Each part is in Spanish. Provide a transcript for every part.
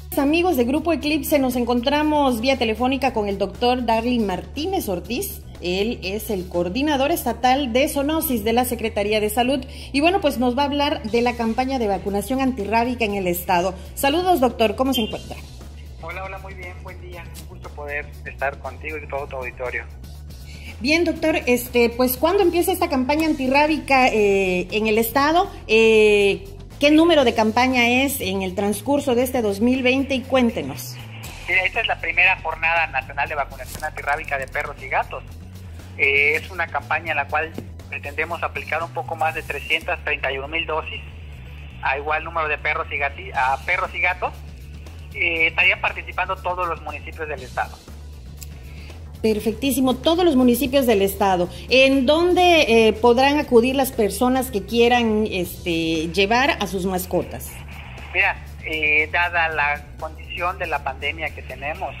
Amigos de Grupo Eclipse, nos encontramos vía telefónica con el doctor Darlin Martínez Ortiz. Él es el coordinador estatal de zoonosis de la Secretaría de Salud y bueno, pues nos va a hablar de la campaña de vacunación antirrábica en el estado. Saludos, doctor, ¿cómo se encuentra? Hola, muy bien, buen día. Un gusto poder estar contigo y todo tu auditorio. Bien, doctor, pues ¿cuándo empieza esta campaña antirrábica en el estado? ¿Qué número de campaña es en el transcurso de este 2020? Y cuéntenos. Mira, esta es la primera jornada nacional de vacunación antirrábica de perros y gatos. Es una campaña en la cual pretendemos aplicar un poco más de 331,000 dosis a igual número de perros y gatos. Estarían participando todos los municipios del estado. Perfectísimo, todos los municipios del estado. ¿En dónde podrán acudir las personas que quieran llevar a sus mascotas? Mira, dada la condición de la pandemia que tenemos,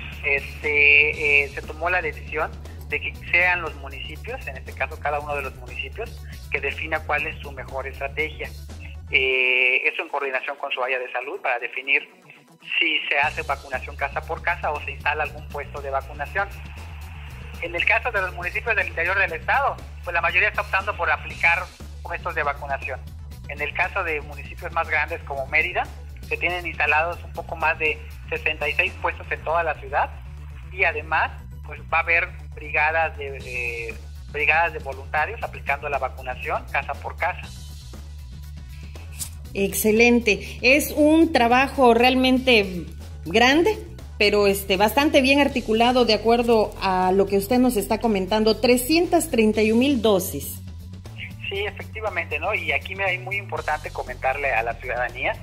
se tomó la decisión de que sean los municipios, en este caso cada uno de los municipios, que defina cuál es su mejor estrategia. Eso en coordinación con su área de salud para definir si se hace vacunación casa por casa o se instala algún puesto de vacunación. En el caso de los municipios del interior del estado, pues la mayoría está optando por aplicar puestos de vacunación. En el caso de municipios más grandes como Mérida, se tienen instalados un poco más de 66 puestos en toda la ciudad y además pues va a haber brigadas de voluntarios aplicando la vacunación casa por casa. Excelente, es un trabajo realmente grande, pero bastante bien articulado de acuerdo a lo que usted nos está comentando, 331,000 dosis. Sí, efectivamente, ¿no? Y aquí me es muy importante comentarle a la ciudadanía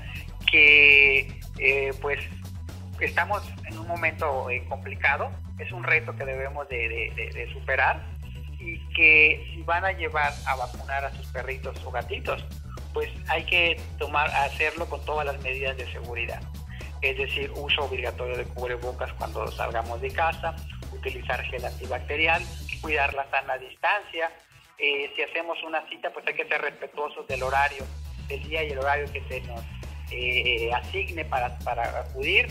que pues estamos en un momento complicado, es un reto que debemos de superar y que si van a llevar a vacunar a sus perritos o gatitos, pues hay que hacerlo con todas las medidas de seguridad. Es decir, uso obligatorio de cubrebocas cuando salgamos de casa, utilizar gel antibacterial, cuidar la sana distancia. Si hacemos una cita, pues hay que ser respetuosos del horario, del día y el horario que se nos asigne para acudir.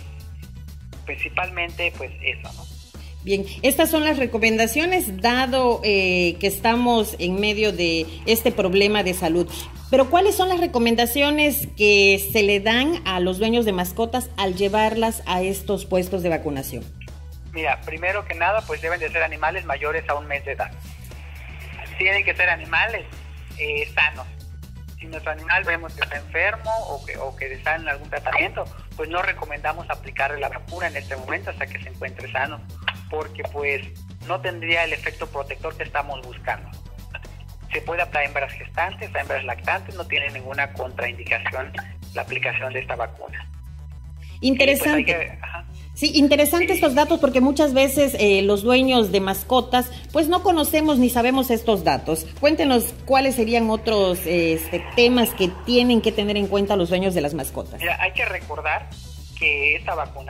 Principalmente, pues eso, ¿no? Bien, estas son las recomendaciones, dado que estamos en medio de este problema de salud. Pero ¿cuáles son las recomendaciones que se le dan a los dueños de mascotas al llevarlas a estos puestos de vacunación? Mira, primero que nada, pues deben de ser animales mayores a 1 mes de edad. Tienen que ser animales sanos. Si nuestro animal vemos que está enfermo o que está en algún tratamiento, pues no recomendamos aplicarle la vacuna en este momento hasta que se encuentre sano, porque pues no tendría el efecto protector que estamos buscando. Se puede aplicar a hembras gestantes, a hembras lactantes, no tiene ninguna contraindicación la aplicación de esta vacuna. Interesante. Sí, interesante estos datos porque muchas veces los dueños de mascotas pues no conocemos ni sabemos estos datos. Cuéntenos cuáles serían otros temas que tienen que tener en cuenta los dueños de las mascotas. Mira, hay que recordar que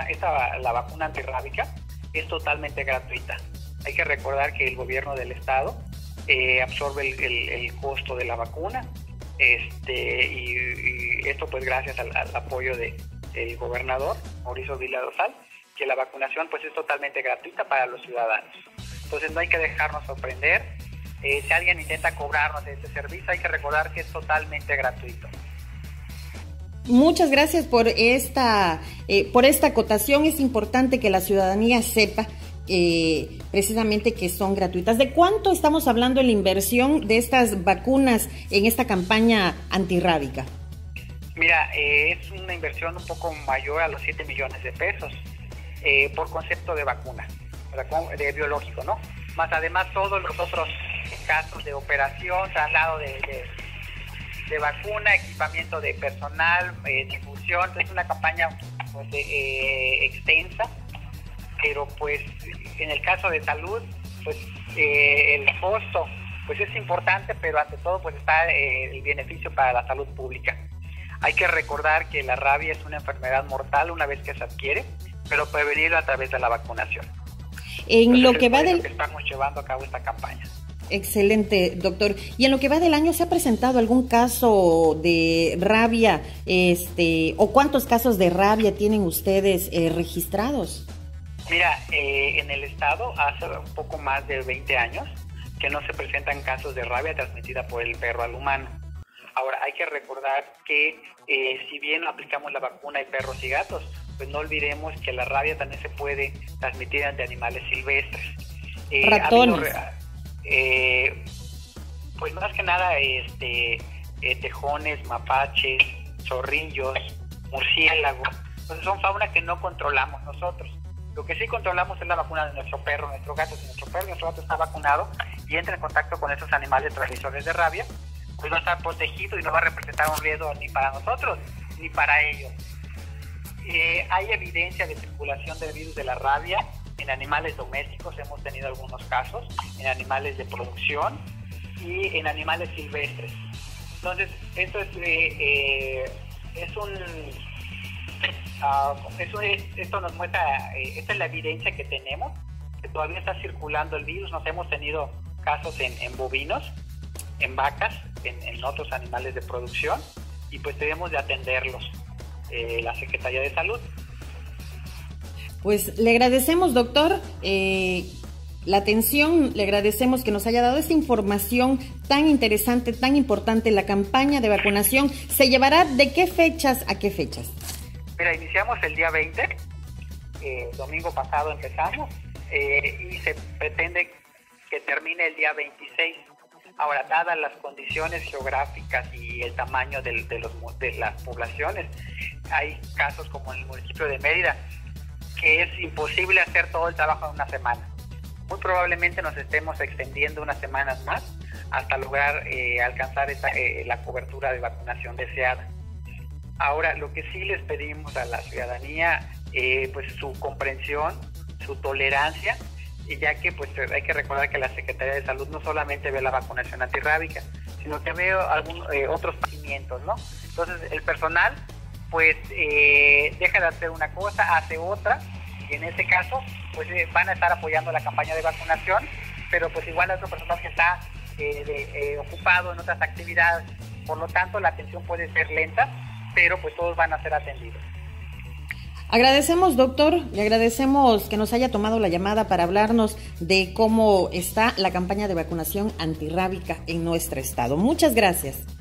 la vacuna antirrábica es totalmente gratuita. Hay que recordar que el gobierno del estado absorbe el costo de la vacuna y esto pues gracias al apoyo del gobernador Mauricio Vila Dosal, que la vacunación pues es totalmente gratuita para los ciudadanos. Entonces no hay que dejarnos sorprender. Si alguien intenta cobrarnos este servicio, hay que recordar que es totalmente gratuito. Muchas gracias por esta acotación. Es importante que la ciudadanía sepa precisamente que son gratuitas. ¿De cuánto estamos hablando en la inversión de estas vacunas en esta campaña antirrábica? Mira, es una inversión un poco mayor a los 7 millones de pesos por concepto de vacuna, de biológico, ¿no? Más además todos los otros gastos de operación, traslado de vacuna, equipamiento de personal, difusión. Es una campaña pues, extensa, pero pues en el caso de salud, pues el costo pues es importante, pero ante todo pues está el beneficio para la salud pública. Hay que recordar que la rabia es una enfermedad mortal una vez que se adquiere, pero prevenirlo a través de la vacunación. En lo que va que estamos llevando a cabo esta campaña. Excelente, doctor. ¿Y en lo que va del año se ha presentado algún caso de rabia, o cuántos casos de rabia tienen ustedes registrados? Mira, en el estado hace un poco más de 20 años que no se presentan casos de rabia transmitida por el perro al humano. Ahora, hay que recordar que si bien aplicamos la vacuna en perros y gatos, pues no olvidemos que la rabia también se puede transmitir ante animales silvestres. Ratones. Pues más que nada tejones, mapaches, zorrillos, murciélagos. Entonces son fauna que no controlamos nosotros. Lo que sí controlamos es la vacuna de nuestro perro, nuestro gato. Si nuestro perro, nuestro gato está vacunado y entra en contacto con esos animales transmisores de rabia, pues va a estar protegido y no va a representar un riesgo ni para nosotros ni para ellos. Hay evidencia de circulación del virus de la rabia en animales domésticos, hemos tenido algunos casos, en animales de producción y en animales silvestres. Entonces, esto esto nos muestra, esta es la evidencia que tenemos, que todavía está circulando el virus. Nos hemos tenido casos en bovinos, en vacas, en otros animales de producción, y pues debemos de atenderlos, la Secretaría de Salud. Pues le agradecemos, doctor, la atención, le agradecemos que nos haya dado esta información tan interesante, tan importante. La campaña de vacunación se llevará ¿de qué fechas a qué fechas? Mira, iniciamos el día 20, domingo pasado empezamos, y se pretende que termine el día 26. Ahora, dadas las condiciones geográficas y el tamaño de las poblaciones, hay casos como en el municipio de Mérida, que es imposible hacer todo el trabajo en una semana. Muy probablemente nos estemos extendiendo unas semanas más hasta lograr alcanzar la cobertura de vacunación deseada. Ahora, lo que sí les pedimos a la ciudadanía, pues su comprensión, su tolerancia, y ya que pues hay que recordar que la Secretaría de Salud no solamente ve la vacunación antirrábica, sino que ve otros padecimientos, ¿no? Entonces, el personal pues deja de hacer una cosa, hace otra, y en ese caso pues van a estar apoyando la campaña de vacunación, pero pues igual otro personal que está ocupado en otras actividades. Por lo tanto, la atención puede ser lenta, pero pues todos van a ser atendidos. Agradecemos, doctor, le agradecemos que nos haya tomado la llamada para hablarnos de cómo está la campaña de vacunación antirrábica en nuestro estado. Muchas gracias.